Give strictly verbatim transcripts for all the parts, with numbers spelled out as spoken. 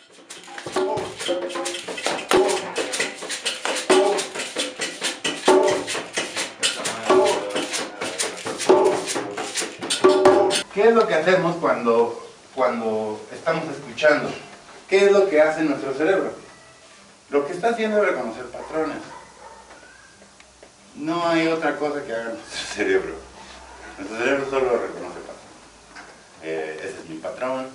¿Qué es lo que hacemos cuando, cuando estamos escuchando? ¿Qué es lo que hace nuestro cerebro? Lo que está haciendo es reconocer patrones. No hay otra cosa que haga nuestro cerebro. Nuestro cerebro solo reconoce patrones. Eh, ese es mi patrón.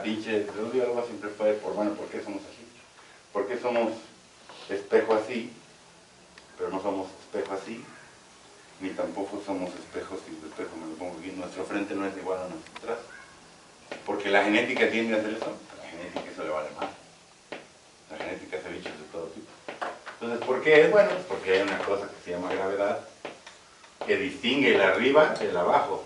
siempre fue por, bueno, ¿por qué somos así? ¿Por qué somos espejo así? pero no somos espejo así, ni tampoco somos espejos si el espejo me lo pongo aquí. Nuestro frente no es igual a nuestro atrás, porque la genética tiende a hacer eso. La genética eso le vale más. La genética hace bichos de todo tipo. Entonces, ¿por qué es? Bueno, pues porque hay una cosa que se llama gravedad, que distingue el arriba del abajo.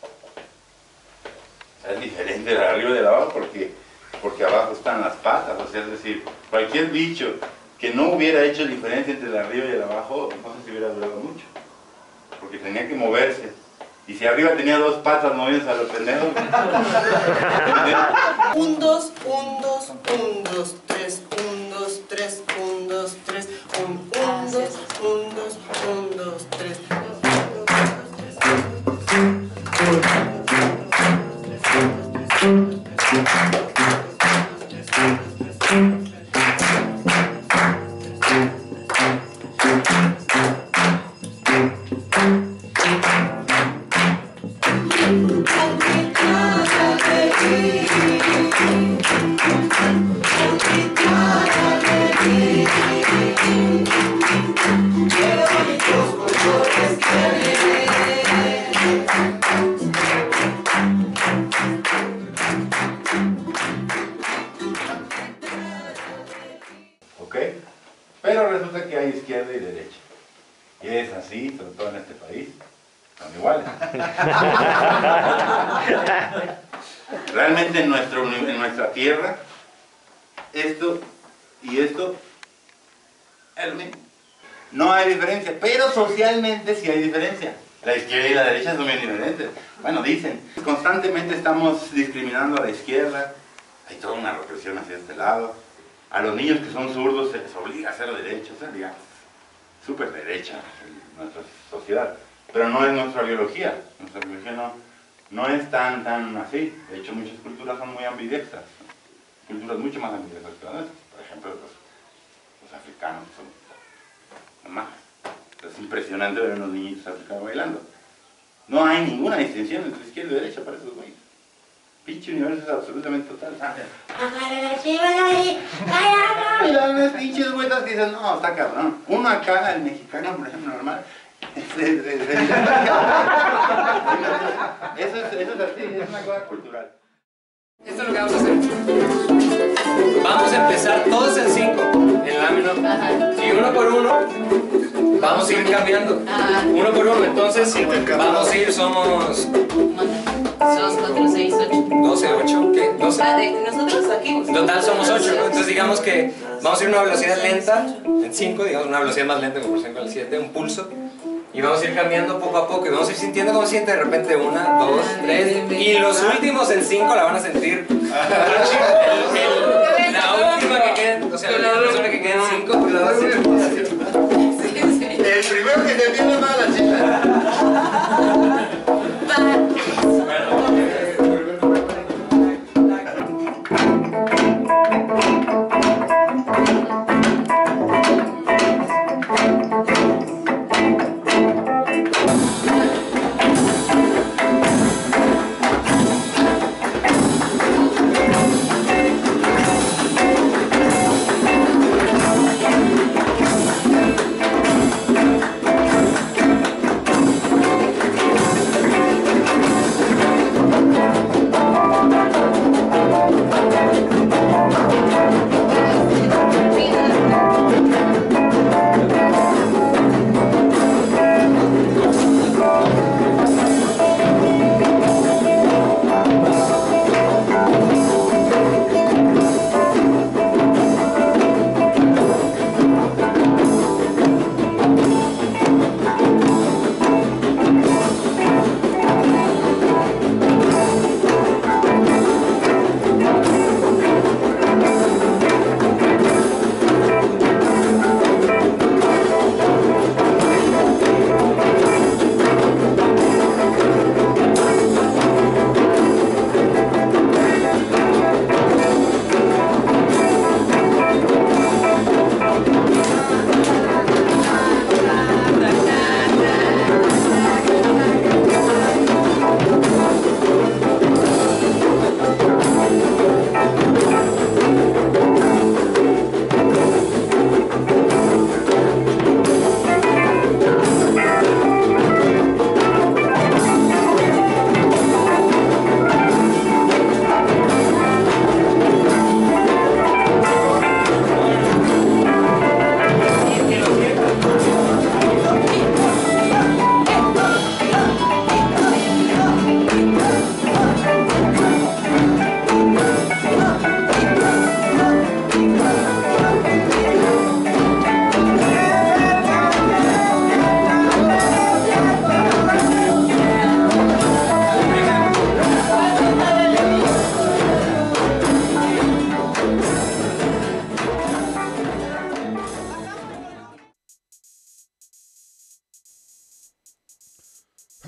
Es diferente el arriba del abajo porque, porque abajo están las patas, o sea, es decir, cualquier bicho que no hubiera hecho diferencia entre el arriba y el abajo, entonces se hubiera durado mucho, porque tenía que moverse. Y si arriba tenía dos patas movidas a los pendejos. Un, dos, un, dos, un, dos, tres, un, dos, tres, un, dos, tres, un, un, dos, un, dos, un, dos, tres. ¿Ok? Pero resulta que hay izquierda y derecha. Y es así, sobre todo en este país, son iguales. Realmente en, nuestro, en nuestra tierra, esto y esto es lo mismo. No hay diferencia, pero socialmente sí hay diferencia. La izquierda y la derecha son bien diferentes. Bueno, dicen, constantemente estamos discriminando a la izquierda, hay toda una represión hacia este lado. A los niños que son zurdos se les obliga a ser derechos, o sea, digamos, súper derecha en nuestra sociedad. Pero no es nuestra biología, nuestra biología no, no es tan, tan así. De hecho, muchas culturas son muy ambidextras, culturas mucho más ambidextras que las nuestras. Por ejemplo, los, los africanos son más. Es impresionante ver a unos niñitos africanos bailando. No hay ninguna distinción entre izquierda y derecha para esos güeyes. Pinche universo es absolutamente total. Y dan unas pinches vueltas que dicen, no, está cabrón. Uno acá, el mexicano, por ejemplo, normal. Eso es, eso es así, es una cosa cultural. Esto es lo que vamos a hacer. Vamos a empezar todos en cinco, en la menor. Y uno por uno vamos a ir cambiando. Uno por uno, entonces vamos a ir, somos Dos, cuatro, seis, ocho. doce, ocho, ¿qué? doce. Ah, de nosotros aquí. En total somos ocho, ¿no? Entonces digamos que vamos a ir a una velocidad lenta, en cinco, digamos una velocidad más lenta en comparación con el siete, un pulso. Y vamos a ir cambiando poco a poco y vamos a ir sintiendo cómo siente de repente una, dos, tres. Y los últimos en cinco la van a sentir. El, el, la última que queden, o sea, la persona que quede en cinco, pues la va a sentir. El primero que se entiende más la chica.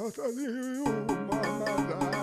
Hasta